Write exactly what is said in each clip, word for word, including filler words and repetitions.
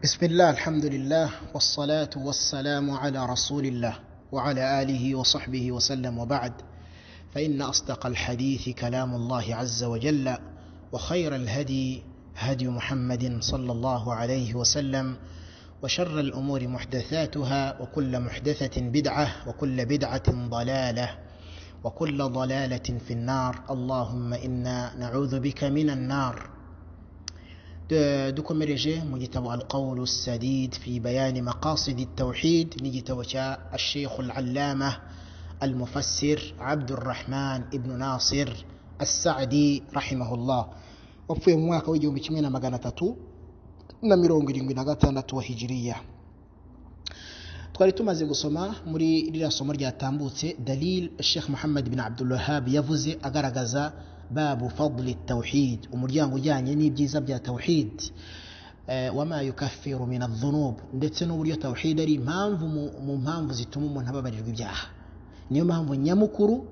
بسم الله الحمد لله والصلاة والسلام على رسول الله وعلى آله وصحبه وسلم وبعد فإن أصدق الحديث كلام الله عز وجل وخير الهدي هدي محمد صلى الله عليه وسلم وشر الأمور محدثاتها وكل محدثة بدعة وكل بدعة ضلالة وكل ضلالة في النار اللهم إنا نعوذ بك من النار. dukomereje mu gitabo al-qawl as-sadid fi bayan maqasid at-tawhid ni gitabo cha al-sheikh al-allama al-mufassir Abdurrahman ibn Nasir as-Sa'di rahimahullah wapfuye mu mwaka w'igihumbi kimwe na magana atatu na mirongo irindwi na gatandatu wa hijriya. Twari tumaze gusoma muri rira somo ryatambutse dalil Sheikh Muhammad bin Abdul Wahhab yavuze agaragaza باب فضل التوحيد umuryango ujyanye n'ibyiza bya tawhid wama yukaffiru min adh-dhunub ndetse n'uburyo tawhid ari impamvu mu mpamvu zituma umuntu ababarirwa ibyaha. Niyo mpamvu nyamukuru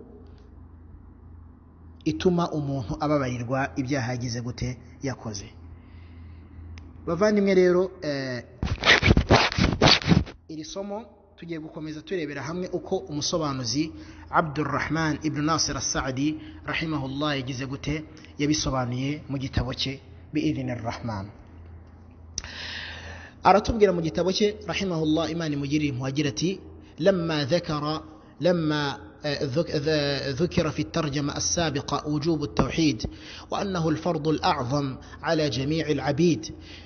ituma umuntu ababarirwa ibyaha yagize gute yakoze. Bavandimwe rero iri somo tugiye gukomeza turebera hamwe uko umusobanuzi Abdurrahman ibn Nasir as-Sa'di rahimahullah yagize gute yabisobanuye mu gitabo cye bi'idhnir rahman. Aratubwira mu gitabo cye rahimahullah imani mugirire muhagira ati lamma dhakara lamma ذكر في الترجمة السابقة وجوب التوحيد وأنه الفرض الأعظم على جميع العبيد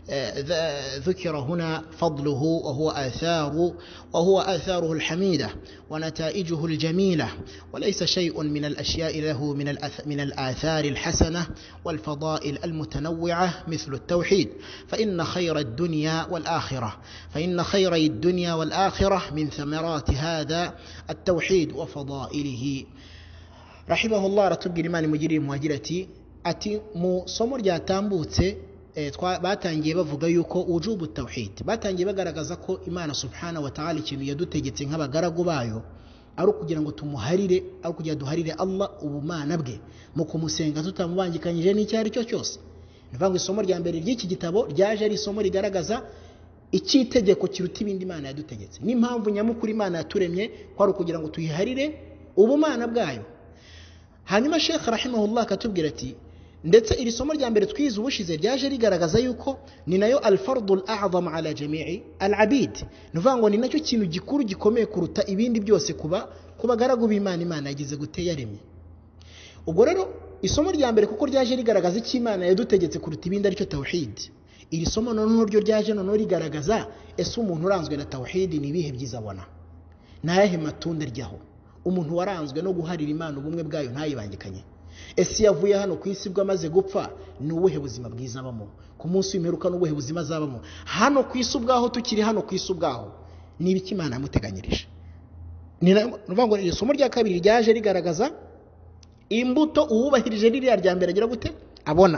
ذكر هنا فضله وهو آثار وهو آثاره الحميدة ونتائجه الجميلة وليس شيء من الأشياء له من من الآثار الحسنة والفضائل المتنوعة مثل التوحيد فإن خير الدنيا والآخرة فإن خير الدنيا والآخرة من ثمرات هذا التوحيد وفضائل إليه رحمه الله. رتبقى لمن مجري مهاجرتي أتي مو صمر جاتامبوتse batangiye bavuga yuko wujubu tawhid batangiye bagaragaza ko Imana subhanahu wa ta'ala ikintu yadutegetse nk'abagaragu bayo ari kugira ngo tumuharire ari kugira duharire Allah ubumana bwe mu kumusenga tutamubangikanyije n'icyari cyo cyose. Nivango isomo rya mbere ry'iki gitabo ryaje ari isomo rigaragaza ikitegeko kiruta ibindi Imana yadutegetse n'impamvu nyamukuru Imana yaturemye ko ari kugira ngo tuyiharire ubumana bwayo. Hanyuma Sheikh rahimahullah akatubwira ati ndetse iri somo rya mbere twize ubushize ryaje rigaragaza yuko ni nayo al-fardul a'zam ala jami'i al-abid. Nivango ni nacyo kintu gikuru gikomeye kuruta ibindi byose kuba kubagaragu b'Imana Imana yagize gute yaremye. Ubwo rero isomo rya mbere kuko ryaje rigaragaza iki Imana yadutegetse kuruta ibindi aricyo tawhid. Iri somo noneho ryo ryaje noneho rigaragaza ese umuntu uranzwe na tawhid ni bihe byiza abona nayahe matunda ryaho umuntu waranzwe no guharira Imana ubumwe bwayo ntayibangikanye. Ese yavuye hano ku isi bwo amaze gupfa ni ubuhe buzima bwiza abamo ku munsi w'imperuka n'ubuhe buzima azabamo hano ku isi ubwaho tukiri hano ku isi ubwaho ni ibiki Imana yamuteganyirije. Ni nuvuga iri somo rya kabiri ryaje rigaragaza imbuto uwubahirije ririya rya mbere agira gute abona.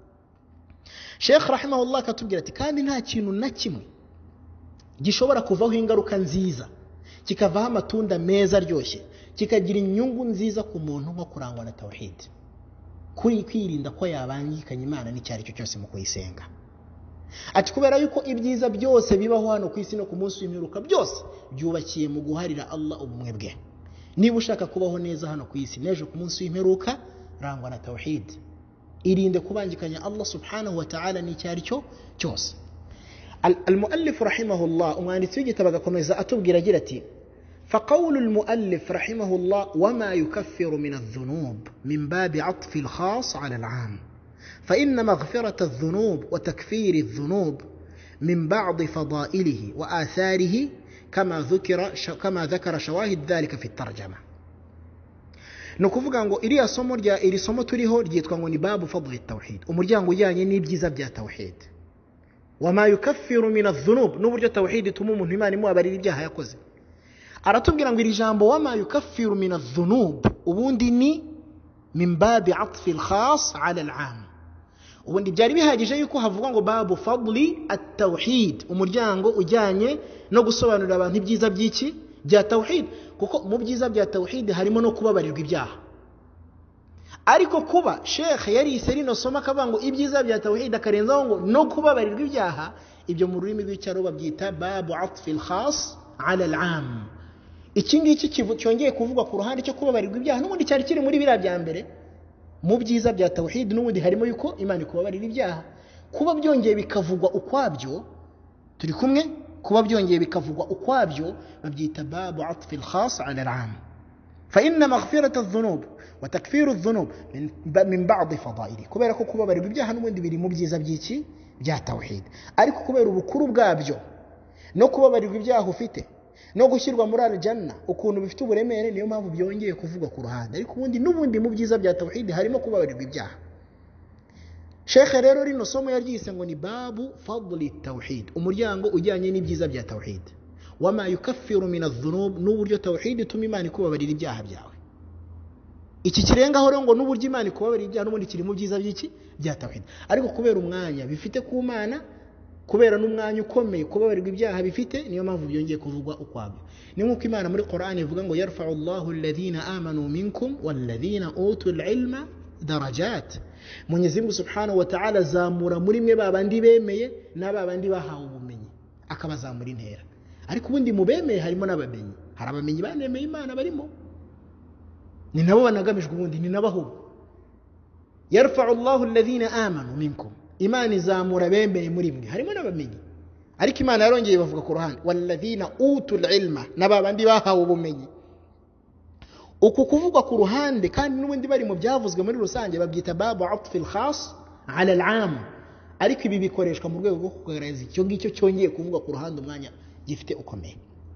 Sheikh rahimahullah katubwira ati kandi nta kintu na kimwe gishobora kuvaho ingaruka nziza kikavaho amatunda meza aryoshye kikagira inyungu nziza ku muntu nko kurangwa na tawhid kuri kwirinda ko yabangikanya Imana n'icyari cyo cyose mu kuyisenga. Ati kubera yuko ibyiza byose bibaho hano ku isi no ku munsi w'imperuka byose byubakiye mu guharira Allah ubumwe bwe. Niba ushaka kubaho neza hano ku isi nejo ku munsi w'imperuka rangwa na tawhid irinde kubangikanya Allah subhanahu wa ta'ala n'icyari cyo cyose. Al-muallif rahimahullah umwanditsi w'igitabo agakomeza atubwira agira ati فقول المؤلف رحمه الله وما يكفر من الذنوب من باب عطف الخاص على العام فإن مغفرة الذنوب وتكفير الذنوب من بعض فضائله وآثاره كما ذكر كما ذكر شواهد ذلك في الترجمة. Nukuvuga ngo iri somo rya iri somo turiho ryitwa ngo ni babu fadl at-tawhid umuryango ujyanye n'ibyiza bya tawhid wama yukaffiru min adh-dhunub n'uburyo tawhid ituma umuntu Imana imubabarira ibyaha yakoze. Aratubwira ngo iri jambo wama yukaffiru min adh-dhunub ubundi ni min babi atfi al-khas ala al-'am. Ubundi byari bihagije yuko havuga ngo babu fadli at-tawhid umuryango ujyanye no gusobanurira abantu ibyiza by'iki bya tawhid kuko mu byiza bya tawhid harimo no kubabarirwa ibyaha. ariko kuba Sheikh yari iserino soma kabango ibyiza bya tawhid akarenzaho ngo no kubabarirwa ibyaha, ibyo mu rurimi rw'icyaro babyita babu atfil khas ala al'am. Iki ngiki cyongeye kuvugwa ku ruhande cyo kubabarirwa ibyaha n'ubundi cyari kiri muri bira bya mbere mu byiza bya tawhid, n'ubundi harimo yuko Imana ikubabarira ibyaha. Kuba byongeye bikavugwa ukwabyo, turi kumwe, kuba byongeye bikavugwa ukwabyo babyita babu atfil khas ala al'am. fa inna maghfirata adh-dhunub wa takfiru adh-dhunub min ba'd fada'ili, kubera ko kubabarirwa ibyaha n'ubundi biri mu byiza by'iki bya tawhid. Ariko kubera ubukuru bwabyo no kubabarirwa ibyaha ufite no gushyirwa muri aljanna ukuntu bifite uburemere, niyo mpamvu byongeye kuvugwa ku ruhande. Ariko ubundi n'ubundi mu byiza bya tawhid harimo kubabarirwa ibyaha. Sheikh rero rino somo yaryise ngo ni babu fadli tawhid, umuryango ujyanye n'ibyiza bya tawhid. Wama yukaffiru min adh-dhunub, n'uburyo tawhid ituma Imana ikubabarira ibyaha byawe. Iki kirengaho rero ngo n'uburyo Imana ikubabarira ibyaha n'ubundi kiri mu byiza by'iki bya tawhid. Ariko kubera umwanya bifite ku Mana, kubera n'umwanya ukomeye kubabarirwa ibyaha bifite, niyo mpamvu byongeye kuvugwa ukwabyo. Ni nk'uko Imana muri Qur'an ivuga ngo yarfa'u Allahu alladhina amanu minkum walladhina utul ilma darajat. Mwenyezi Mungu Subhanahu wa Ta'ala zamura muri mwe babandi bemeye n'ababandi bahawe ubumenyi, akabazamura intera. Ariko ubundi mu bemeye harimo n'abamenyi, hari abamenyi banemeye Imana barimo, ni nabo banagamijwe ubundi, ni nabaho. Yarfa'u Allahu alladhina amanu minkum, Imana izamura bemeye muri mwe harimo n'abamenyi. Ariko Imana yarongeye bavuga ku ruhande walladhina utul ilma, n'ababandi bahawe ubumenyi. Uku kuvugwa ku ruhande kandi n'ubundi bari mu byavuzwe muri rusange babyita babu atfil khas ala al'am. Ariko ibi bikoreshwa mu rwego rwo kugaragaza icyo ngicyo cyongeye kuvugwa ku ruhande umwanya gifite ukomeye.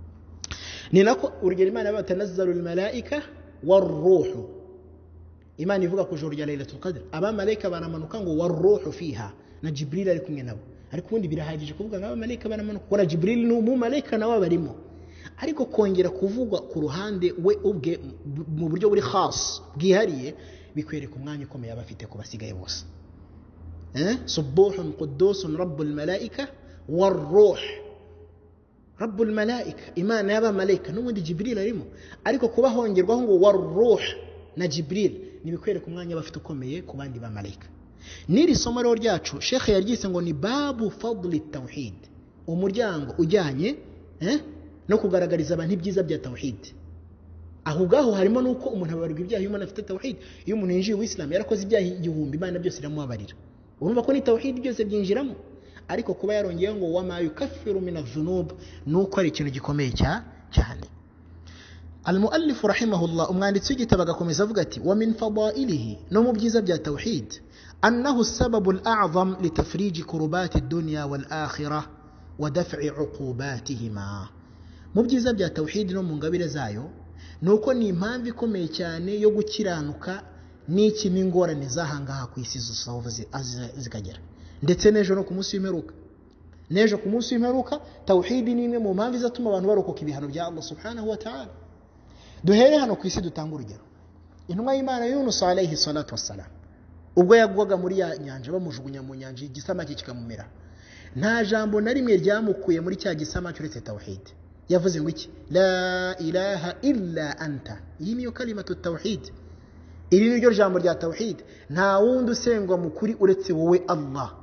Ni nako urugero Imana batanazzalu malaika waruhu, Imana ivuga ku joro rya Lailatul Qadr abamalayika banamanuka ngo waruhu fiha, na Jibril ari kumwe nabo. Ariko ubundi birahagije kuvuga ngo abamalayika banamanuka wala Jibril ni umumalayika nawe barimo. Ariko kongera kuvugwa ku ruhande we ubwe mu buryo buri khas bwihariye bikwereka umwanya ukomeye abafite ku basigaye bose. eh subuhun qudusun rabbul malaika waruh, rabbul malaika Imana y'abamalayika n'ubundi Jibril arimo. Ariko kuba hongerwaho ngo waruh na Jibril nibikwereka umwanya bafite ukomeye ku bandi ba malaika. Niri somo rero ryacu Sheikh yaryise ngo ni babu fadli tawhid, umuryango ujyanye eh no kugaragariza abantu ibyiza bya tawhid. Aho gaho harimo nuko umuntu abarirwa ibyaha iyo umuntu afite tawhid. Iyo umuntu yinjiye mu Islam yarakoze ibyaha igihumbi, Imana byose iramubabarira. Urumva ko ni tawhid byose byinjiramo. Ariko kuba yarongeyeho ngo wama yukaffiru min adh-dhunub nuko ari ikintu gikomeye cyane. Al-muallif rahimahullah umwanditsi w'igitabo agakomeza avuga ati wa min fadailihi, no mu byiza bya tawhid annahu as-sababu al-a'zam li tafrij kurubati ad-dunya wal-akhirah wa daf'i 'uqubatihima. Mu byiza bya tawhid no mu ngabire zayo nuko ni impamvu ikomeye cyane yo gukiranuka n'iki n'ingorane zahangaha ku isi zose zikagera, ndetse nejo no ku munsi w'imperuka. Nejo ku munsi w'imperuka tawhid ni imwe mu mpamvu izatuma abantu barokoka ibihano bya Allah Subhanahu wa Ta'ala. Duhere hano ku isi dutanga urugero. Intumwa y'Imana Yunus alayhi salatu wassalam, ubwo yagwaga muri ya nyanja bamujugunya mu nyanja igisamaki kikamumera, nta jambo na rimwe ryamukuye muri cya gisamaki uretse tawhid. Yavuze ngo iki? La ilaha illa anta. Iyi niyo kalimatu tawhid. Iri ni ryo jambo rya tawhid. Nta wundi usengwa mu kuri uretse wowe Allah.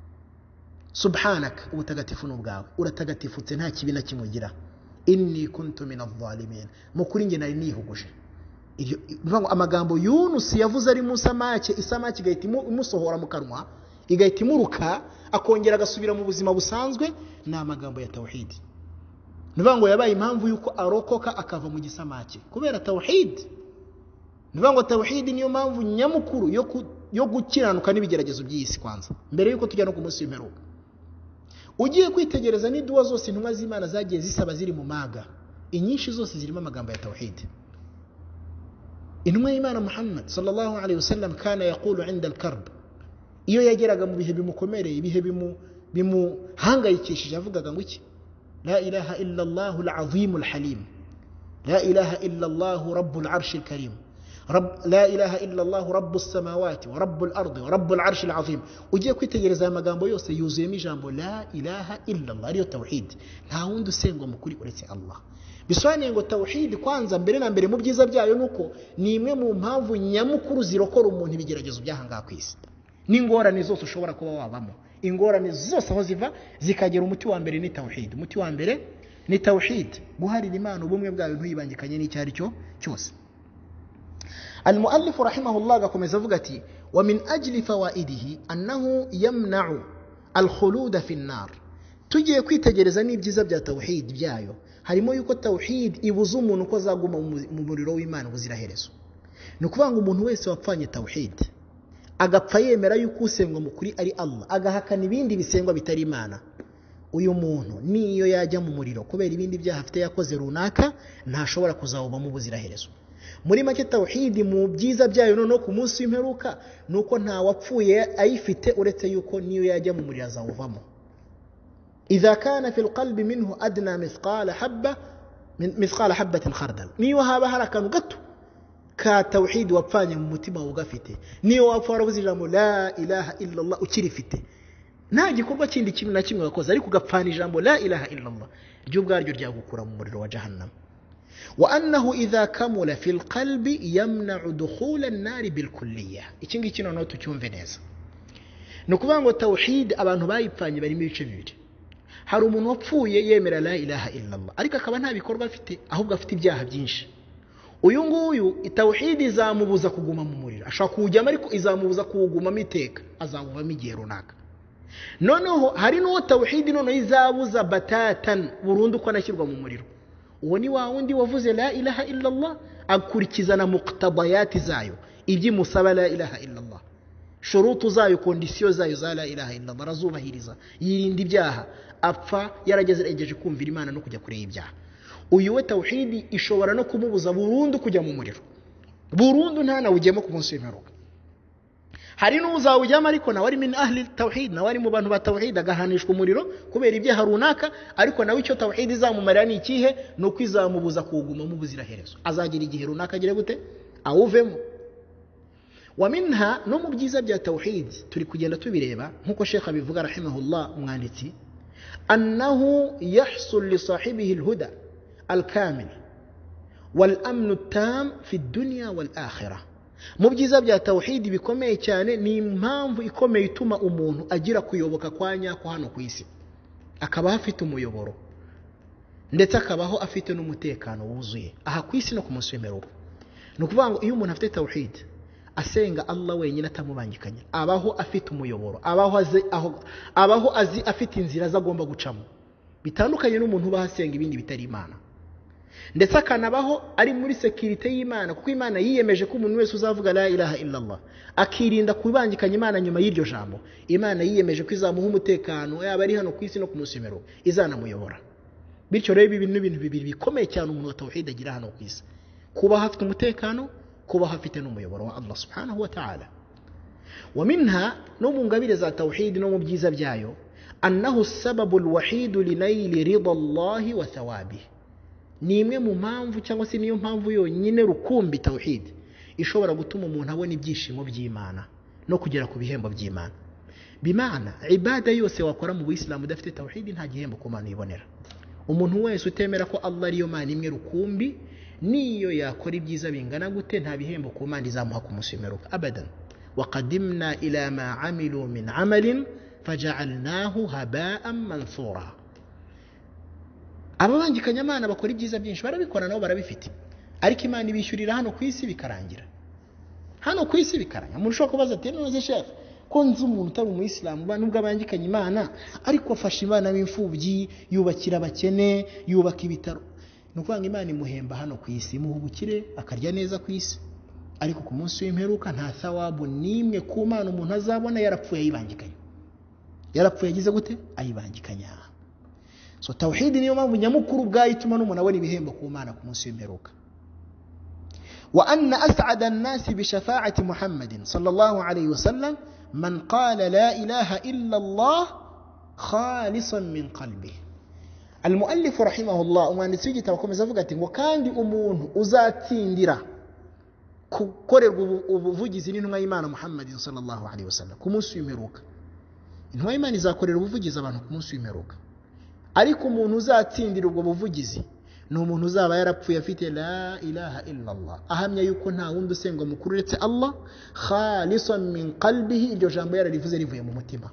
Subhanak, ubutagatifu n'ubwawe, uratagatifutse nta kibi na kimugira. Inni kuntu min adh-dhalimin, mu kuri nge nari nihuguje. Iryo bivuga amagambo Yunus yavuze ari mu samake, isamake igahita imusohora mu kanwa, igahita imuruka akongera agasubira mu buzima busanzwe, ni amagambo ya tawhid. Nivuga ngo yabaye impamvu yuko arokoka akava mu gisamake kubera tawhid. Nivuga ngo tawhid niyo mpamvu nyamukuru yo yo gukiranuka n'ibigeragezo by'isi kwanza mbere yuko tujya no ku munsi w'imperuka. Ugiye kwitegereza ni duwa zose intumwa z'Imana zagiye zisaba ziri mu maga, inyinshi zose zirimo amagambo ya tawhid. Intumwa y'Imana Muhammad sallallahu alayhi wasallam kana yaqulu 'inda al-karb, iyo yageraga mu bihe bimukomereye, ibihe bimu bimuhangayikishije avugaga ngo iki? لا إله إلا الله العظيم الحليم، لا إله إلا الله رب العرش الكريم، رب لا إله إلا الله رب السماوات ورب الأرض ورب العرش العظيم. ugiye kwitegereza amagambo yose yuzuyemo ijambo la ilaha illa Allah, ariyo tawhid. Nta wundi usengwa mu kuri uretse Allah. bisobanuye ngo tawhid kwanza mbere na mbere mu byiza byayo nuko ni imwe mu mpamvu nyamukuru zirokora umuntu ibigeragezo byahanga ku isi n'ingorane zose ushobora kuba wabamo ingorane zose aho ziva zikagera umuti wa mbere ni tawhid umuti wa mbere ni tawhid guharira Imana ubumwe bwayo ntuyibangikanye n'icyari cyo cyose المؤلف رحمه الله gakomeza avuga ati ومن أجل فوائده أنه يمنع الخلود في النار tugiye kwitegereza n'ibyiza bya tawhid byayo harimo yuko tawhid ibuza umuntu ko azaguma mu muriro w'Imana buziraherezo no kuvanga umuntu wese wapfanye tawhid agapfa yemera yuko usengwa mu kuri ari Allah agahakana ibindi bisengwa bitari Imana uyu muntu niyo yajya mu muriro kubera ibindi byaha afite yakoze runaka ntashobora kuzawuba mu buziraherezo muri make tawhid mu byiza byayo no ku munsi w'imperuka nuko nta wapfuye ayifite uretse yuko niyo yajya mu muriro azawuvamo idha kana fil qalbi minhu adna mithqala habba min mithqala habatin khardal niyo haba harakanu gato ka tawhid wapfanye mu mutima ugafite niyo wapfara buzijamo la ilaha illa Allah ukirifite nta gikorwa kindi kimwe na kimwe wakoze ariko ugapfana ijambo la ilaha illa Allah ryo bwaryo ryagukura mu muriro wa jahannam wa annahu idha kamula fil qalbi yamna'u dukhul an-nar bil kulliyah ikingi kino no tucyumve neza no kuvango tawhid abantu bayipfanye bari mu bice bibiri hari umuntu wapfuye yemera la ilaha illa Allah ariko akaba nta bikorwa afite ahubwo afite ibyaha byinshi uyu nguyu tawhid izamubuza kuguma mu muriro ashaka kujyama ariko izamubuza kuwuguma miteka azavuvamo igihe runaka noneho hari no tawhid none izabuza batatan burundu ko anashyirwa mu muriro uwo ni wa wundi wavuze la ilaha illa Allah akurikizana muqtadayati zayo ibyi musaba la ilaha illa Allah shurutu zayo kondisiyo zayo za la ilaha illa Allah razubahiriza yirindi ibyaha apfa yarageze egeje kumvira Imana no kujya kureba ibyaha uyu we tawhid ishobora no kumubuza burundu kujya mu muriro burundu nta nawe ugiyemo ku munsi w'imperuka hari n'uzawujyamo ariko nawe ari min ahli tawhid nawe ari mu bantu ba tawhid agahanishwa umuriro kubera ibyaha runaka ariko nawe icyo tawhid izamumarira ni ikihe no kwizamubuza kuguma mu buziraherezo azagira igihe runaka agire gute awuvemo wa minha no mu byiza bya tawhid turi kugenda tubireba nkuko Sheikh abivuga rahimahullah umwanditsi annahu yahsul li sahibihi alhuda alkamil wal amn at-tam fi ad-dunya wal akhirah mu byiza bya tawhid bikomeye cyane ni impamvu ikomeye ituma umuntu agira kuyoboka kwanya kwa hano ku isi akaba afite umuyoboro ndetse akabaho afite n'umutekano wuzuye aha ku isi no ku munsi w'imperuka no kuvanga iyo umuntu afite tawhid asenga Allah wenyine atamubangikanya abaho afite umuyoboro abaho azi aho abaho azi afite inzira zagomba gucamo bitandukanye n'umuntu bahasenga ibindi bitari Imana ndetse akanabaho ari muri security y'Imana kuko Imana yiyemeje ko umuntu wese uzavuga la ilaha illa Allah akirinda kubangikanya Imana nyuma y'iryo jambo Imana yiyemeje ko izamuha umutekano yaba ari hano ku isi no ku munsi w'imperuka izanamuyobora bityo rero ibi bintu bibiri bikomeye cyane umuntu wa tawhid agira hano ku isi kuba hafite umutekano kuba hafite n'umuyoboro wa Allah subhanahu wa ta'ala wa minha no mu ngabire za tawhid no mu byiza byayo annahu sababu alwahid linayli ridha Allah wa thawabihi ni imwe mu mpamvu cyangwa se niyo mpamvu yonyine rukumbi tawhid ishobora gutuma umuntu abona ibyishimo by'Imana no kugera ku bihembo by'Imana bimana ibada yose wakora mu Islam udafite tawhid nta gihembo ku Mana ibonera umuntu wese utemera ko Allah ariyo Mana imwe rukumbi niyo yakora ibyiza bingana gute nta bihembo ku Mana izamuha ku munsi w'imperuka abadan waqadimna ila ma amilu min amalin faja'alnahu haba'an mansura ababangikanya Imana bakora ibyiza byinshi barabikora nabo barabifite ariko Imana ibishyurira hano ku isi bikarangira hano ku isi bikaranya umuntu ushobora kubaza ati none chef ko nzi umuntu utari umuyisilamu ba nubwo abangikanya Imana ariko afasha Imana b'imfubyi yubakira abakene yubaka ibitaro nukuvanga Imana imuhemba hano ku isi muhubukire akarya neza ku isi ariko ku munsi w'imperuka nta thawabu nimwe ku Mana umuntu azabona yarapfuye ayibangikanya yarapfuye yagize gute ayibangikanya so tawhid niyo mpamvu nyamukuru bwayituma n'umuntu abona ibihembo ku Mana ku munsi w'imperuka wa anna as'ada an-nas bi shafa'ati Muhammadin sallallahu alayhi wa sallam man qala la ilaha illa Allah khalisan min qalbihi al-muallif rahimahullah umwanditsi w'igitabo akomeza avuga ati ngo kandi umuntu uzatsindira gukorerwa ubuvugizi n'intumwa y'Imana Muhammadin sallallahu alayhi wa sallam ku munsi w'imperuka intumwa y'Imana izakorera ubuvugizi abantu ku munsi w'imperuka ariko umuntu uzatsindira ubwo buvugizi ni umuntu uzaba yarapfuye afite la ilaha illa Allah, ahamya yuko nta wundi usengwa mukuru uretse Allah, khalisan min qalbihi, iryo jambo yararivuze rivuye mu mutima.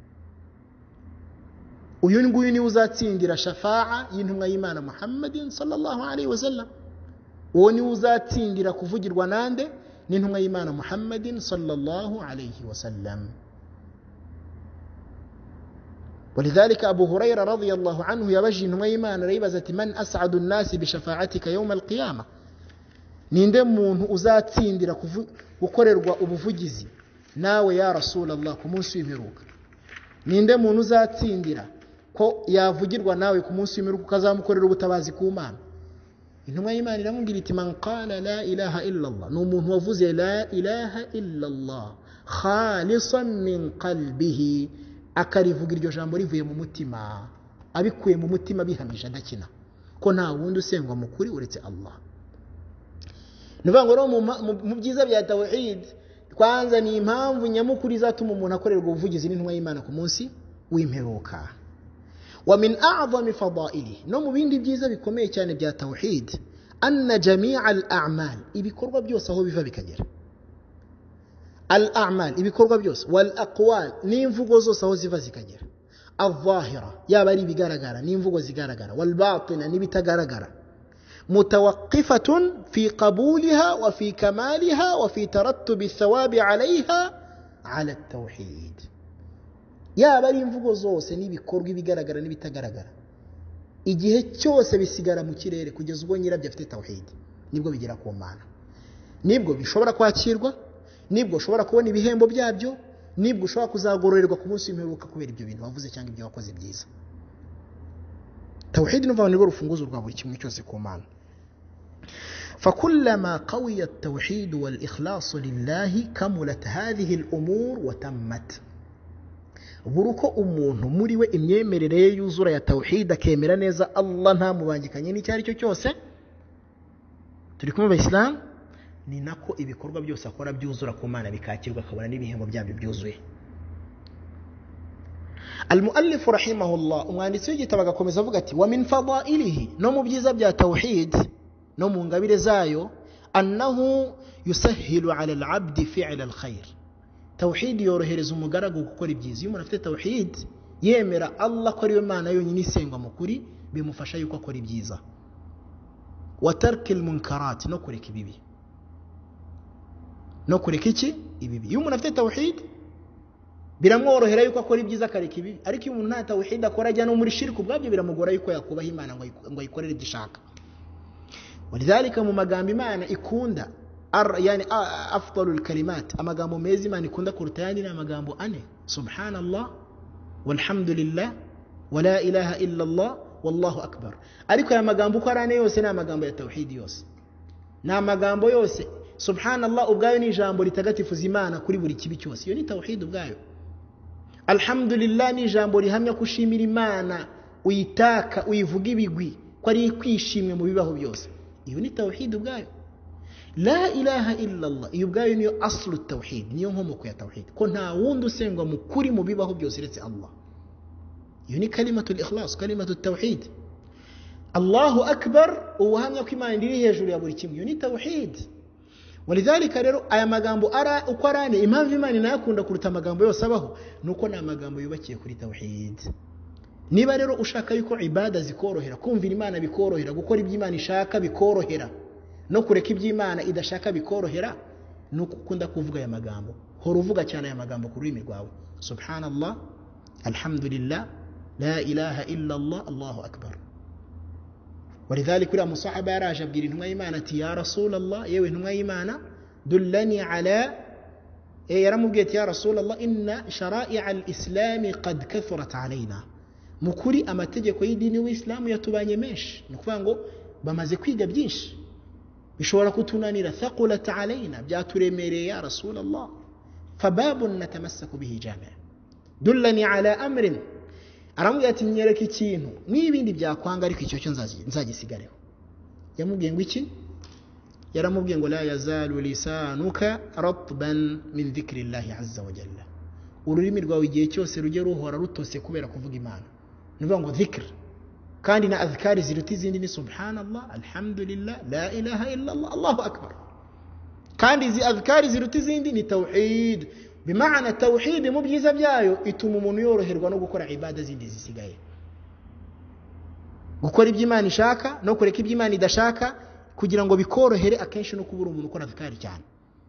Uyu nguyu ni uzatsindira shafa'a y'intumwa y'Imana Muhammadin sallallahu alaihi wasallam. Uwo ni uzatsindira kuvugirwa nande n'intumwa y'Imana Muhammadin sallallahu alaihi wasallam. ولذلك أبو هريرة رضي الله عنه يبجي نويمان ريبزة من أسعد الناس بشفاعتك يوم القيامة. ninde muntu uzatsindira gukorerwa ubuvugizi nawe ya Rasulullah ku munsi w'imperuka? Ninde muntu uzatsindira ko yavugirwa nawe ku munsi w'imperuka ukazamukorera ubutabazi ku Mana? Intumwa y'Imana iramubwira iti man qala la ilaha illa Allah, ni umuntu wavuze la ilaha illa Allah khalisan min qalbihi, akarivuga iryo jambo rivuye mu mutima, abikuye mu mutima bihamije adakina ko nta wundi usengwa mukuri uretse Allah. Nuvuga ngo mu byiza bya tawhid kwanza ni impamvu nyamukuru izatuma umuntu akorerwa ubuvugizi n'intumwa y'Imana ku munsi w'imperuka. Wa min a'zami fadaili, no mu bindi byiza bikomeye cyane bya tawhid, anna jami'a al-a'mal, ibikorwa byose aho biva bikagera, al-a'mal ibikorwa byose, wal aqwal n'imvugo zose aho ziva zikagera, al-zahira yaba ari bigaragara n'imvugo zigaragara, wal batina n'ibitagaragara, mutawaqqifatun fi qabulha wa fi kamalha wa fi tarattub athawabi 'alayha 'ala at-tawhid. Yaba ari imvugo zose n'ibikorwa ibigaragara n'ibitagaragara, igihe cyose bisigara mu kirere kugeza ubwo nyirabyo afite tawhid, nibwo bigera ku Mana, nibwo bishobora kwakirwa, nibwo ushobora kubona ibihembo byabyo, nibwo ushobora kuzagororerwa ku munsi w'imperuka kubera ibyo bintu wavuze cyangwa ibyo wakoze byiza. Tawhid n'uvuga ngo rufunguzo rwa buri kimwe cyose ku Mana. فكلما قوي التوحيد والإخلاص لله كملت هذه الأمور وتمت. buruko umuntu muri we imyemerere yuzura ya tawhid akemera neza Allah nta mubangikanye n'icyari cyo cyose, turi kumwe abayisilamu, ni nako ibikorwa byose akora byuzura ku Mana bikakirwa akabona n'ibihembo byabyo byuzuye. Al-muallif rahimahullah umwanditsi w'igitabo agakomeza avuga ati wa min fadailihi, no mu byiza bya tawhid no mu ngabire zayo, annahu yusahhilu 'ala al-'abdi fi'la al-khair. Tawhid yorohereza umugaragu gukora ibyiza. Iyo umuntu afite tawhid yemera Allah ko ariwe Mana yonyine isengwa mukuri, bimufasha yuko akora ibyiza. Wa tarkil munkarat, no kureka ibibi, no kureka iki ibibi. Iyo umuntu afite tawhid biramworohera yuko akora ibyiza akareka ibibi, ariko iyo umuntu nta tawhid akora ajya no muri shirku, bwabyo biramugora yuko yakubaha Imana ngo ayikorere igishaka. Walidhalika mu magambo Imana ikunda yani afdalul kalimat, amagambo meza Imana ikunda kuruta yani ni amagambo ane: subhanallah walhamdulillah wala ilaha illa Allah wallahu akbar. Ariko aya magambo uko arane yose ni amagambo ya tawhid yose, ni amagambo yose. Subhanallah ubwayo ni ijambo litagatifuza Imana kuri buri kibi cyose, iyo ni tawhid ubwayo. Alhamdulillah ni ijambo rihamya kushimira Imana, uyitaka uyivuga ibigwi ko ari kwishimwe mu bibaho byose, iyo ni tawhid ubwayo. La ilaha illa Allah, iyo ubwayo niyo aslu tawhid, niyo nkomoko ya tawhid, ko nta wundi usengwa mukuri mu bibaho byose uretse Allah. Iyo ni kalimatul ikhlas, kalimatut tawhid. Allahu akbar, ubuhamya ko Imana iri hejuru ya buri kimwe, iyo ni tawhid. Walidhalika rero aya magambo ara uko arane, impamvu Imana inayakunda kuruta amagambo yose abaho nuko na magambo yubakiye kuri tawhid. Niba rero ushaka yuko ibada zikorohera, kumvira Imana bikorohera, gukora ibyo Imana ishaka bikorohera, no kureka ibyo Imana idashaka bikorohera, nuko ukunda kuvuga aya magambo. Hora uvuga cyane aya magambo ku rurimi rwawe: subhanallah, alhamdulillah, la ilaha illa Allah, Allahu akbar. ولذلك كل مصاحبه يراجع بير انتما ايمانه يا رسول الله، يوي انتما ايمانه دلني على اي رمبيت يا رسول الله ان شرائع الاسلام قد كثرت علينا. mukuri amategeko y'idini w'Islam yatubanye menshi, nukuvuga ngo bamaze kwiga byinshi bishobora kutunanira. thaqulat alaina, byaturemereye ya Rasul Allah. fababun natamassaku bihi jami', dullani ala amrin, aramubwira ati nyereka ikintu n'ibindi byakwanga ariko icyo cyo nzagisigareho. yamubwiye ngo iki? yaramubwiye ngo la yazalu lisanuka ratban min dhikrillahi azza wa jalla, ururimi rwawe igihe cyose rujye ruhora rutose kubera kuvuga Imana. Nuvuga ngo dhikr, kandi na adhkari ziruta izindi ni subhanallah, alhamdulillah, la ilaha illa Allah, Allahu akbar. kandi izi adhkari ziruta izindi ni tawhid. bimaana tawhid mu byiza byayo ituma umuntu yoroherwa no gukora ibada zindi zisigaye, gukora ibyo Imana ishaka no kureka ibyo Imana idashaka, kugira ngo bikorohere. akenshi no kubura umuntu ukora adhkari cyane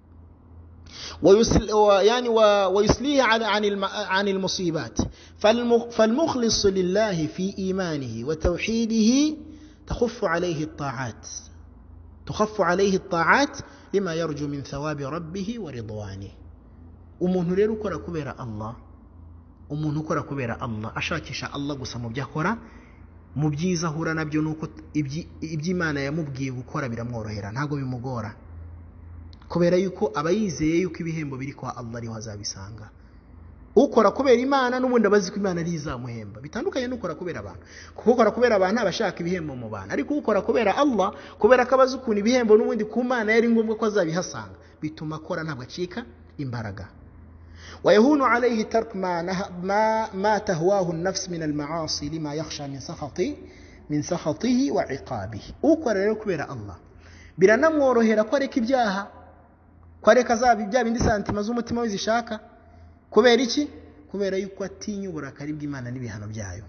يعني ويسليه عن عن المصيبات. فالمخلص لله في إيمانه وتوحيده تخف عليه الطاعات تخف عليه الطاعات لما يرجو من ثواب ربه ورضوانه. umuntu rero ukora kubera Allah umuntu ukora kubera Allah ashakisha Allah gusa mu byakora, mu byiza ahura nabyo nuko iby'Imana yamubwiye gukora biramworohera, ntago bimugora, kubera yuko abayizeye yuko ibihembo biri kwa Allah ariho azabisanga. ukora kubera Imana n'ubundi abazi ko Imana ari izamuhemba, bitandukanye n'ukora kubera abantu. kuko ukora kubera abantu abashaka ibihembo mu bantu, ariko ukora kubera Allah kubera akabaza ukuntu ibihembo n'ubundi ku Mana yari ngombwa ko azabihasanga, bituma akora ntabwo acika imbaraga. ويهون عليه ترك ما ما ما تهواه النفس من المعاصي لما يخشى من سخطه من سخطه وعقابه. ukora rero kubera Allah biranamworohera ko areka ibyaha, ko areka zabi bya bindi santima z'umutima we zishaka. kubera iki? kubera yuko atinya uburakari bw'Imana n'ibihano byayo.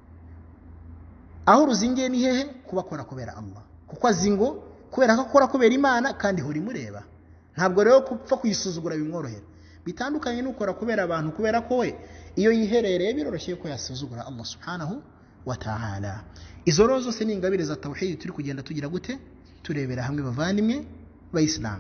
aho uruzingiye ni hehe? kubakora kubera Allah, kuko azingo kubera ko akora kubera Imana kandi hori mureba, ntabwo rero kupfa kuyisuzugura bimworohera. bitandukanye n'ukora kubera abantu, kubera ko we iyo yiherereye biroroshye ko yasuzugura Allah subhanahu wa ta'ala. izo rozo zose ni ingabire za tawhid turi kugenda tugira gute turebera hamwe bavandimwe b'Islam.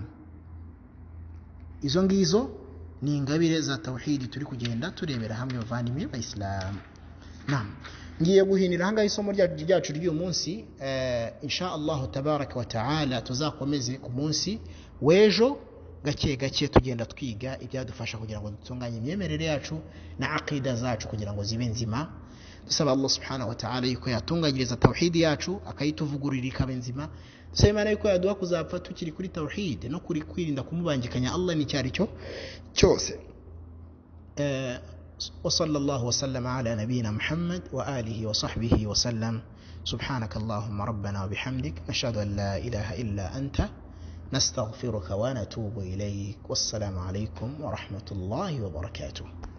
izo ngizo ni ingabire za tawhid turi kugenda turebera hamwe bavandimwe b'Islam. Naam, ngiye guhinira hanga isomo ryacu ry'uyu munsi. eh insha Allah tabaraka wa ta'ala tuzakomeze ku munsi wejo gake gake tugenda twiga ibyadufasha kugira ngo dutunganye imyemerere yacu na aqida zacu kugira ngo zibe nzima. dusaba Allah subhanahu wa ta'ala yuko yatunganyiriza tawhid yacu akayituvugurira ikabe nzima. dusaba Imana yuko yaduha kuzapfa tukiri kuri tawhid no kuri kwirinda kumubangikanya Allah n'icyari cyo cyose. eh wa sallallahu wa sallama ala nabina Muhammad wa alihi wa sahbihi wa sallam. subhanakallahumma rabbana wa bihamdik nashhadu an la ilaha illa anta نستغفرك ونتوب إليك. والسلام عليكم ورحمة الله وبركاته.